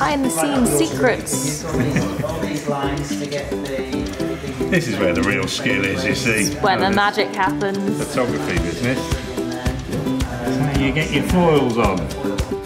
behind the scenes secrets. This is where the real skill is, you see. Where the magic happens. Photography business. That's how you get your foils on.